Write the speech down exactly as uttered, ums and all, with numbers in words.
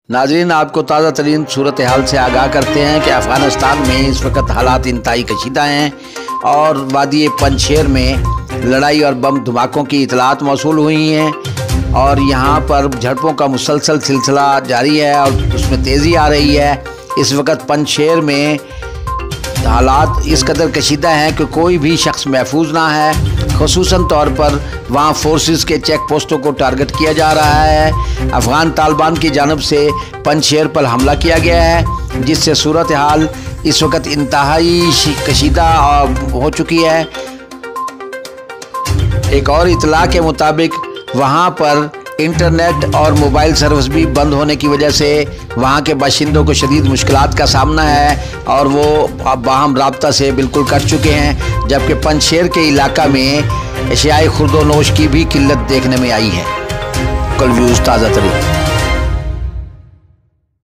नाज़रीन, आपको ताज़ा तरीन सूरत हाल से आगाह करते हैं कि अफ़गानिस्तान में इस वक्त हालात इंतहाई कशीदा हैं और वादी पंजशेर में लड़ाई और बम धमाकों की इतलात मौसूल हुई हैं और यहाँ पर झड़पों का मुसलसल सिलसिला जारी है और उसमें तेज़ी आ रही है। इस वक्त पंजशेर में हालात इस कदर कशीदा हैं कि कोई भी शख्स महफूज ना है। ख़ुसूसन तौर पर वहाँ फोर्सेस के चेक पोस्टों को टारगेट किया जा रहा है। अफ़गान तालिबान की जानब से पंजशेर पर हमला किया गया है, जिससे सूरत हाल इस वक्त इंतहाई कशीदा हो चुकी है। एक और इतला के मुताबिक वहाँ पर इंटरनेट और मोबाइल सर्विस भी बंद होने की वजह से वहाँ के बाशिंदों को शदीद मुश्किलात का सामना है और वो अब बाहम राब्ता से बिल्कुल कट चुके हैं, जबकि पंजशेर के इलाका में अशियाए खुर्दोनोश की भी किल्लत देखने में आई है। कल व्यूज़ ताज़ा तरीन।